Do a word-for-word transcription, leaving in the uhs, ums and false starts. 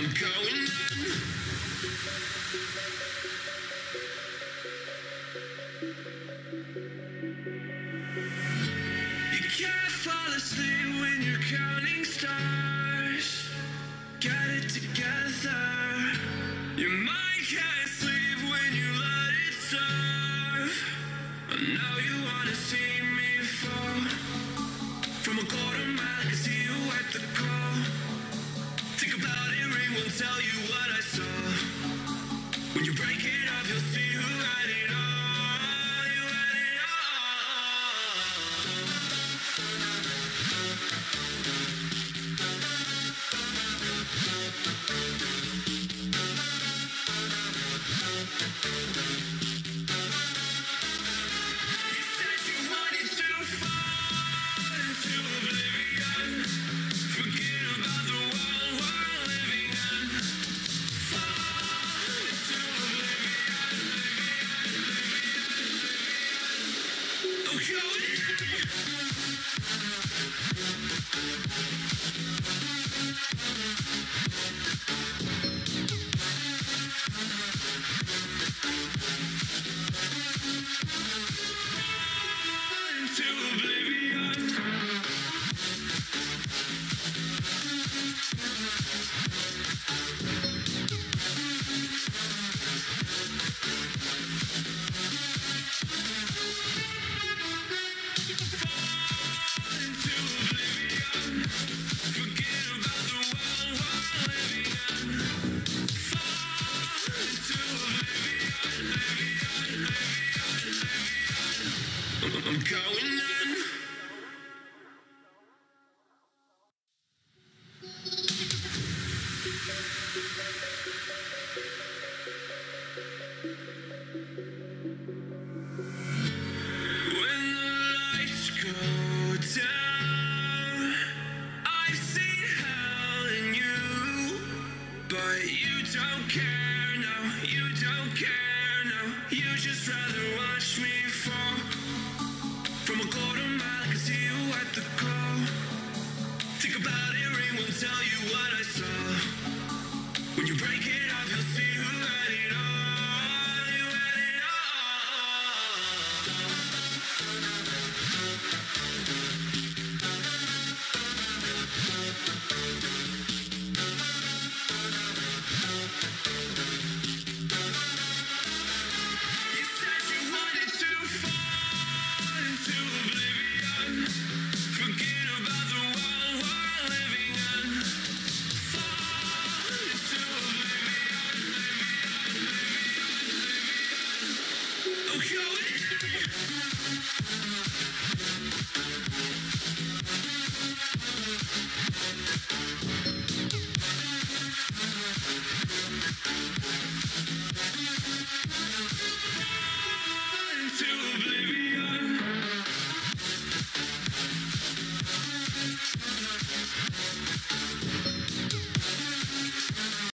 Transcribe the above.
I'm going in. You can't fall asleep when you're counting stars. Get it together. Your mind can't sleep when you let it serve. I know you wanna see me fall. From a quarter mile, I can see you at the call. Think about it, ring won't tell you what I saw. When you break it off, you'll see who had it all. You had it You said you wanted to fall into oblivion. Forget about the world we're living in. Fall into oblivion, oblivion, oblivion. I'm going into oblivion. Into oblivion. Forget about the world we're living in. Fall into oblivion, oblivion, oblivion, oblivion. I'm going in. When the lights go down, I've seen hell in you, but you don't care, no, you don't care, no. You just rather watch me fall. From a quarter mile, I can see you at the call. Think about it, ring won't tell you what I saw. When you break it off, you'll see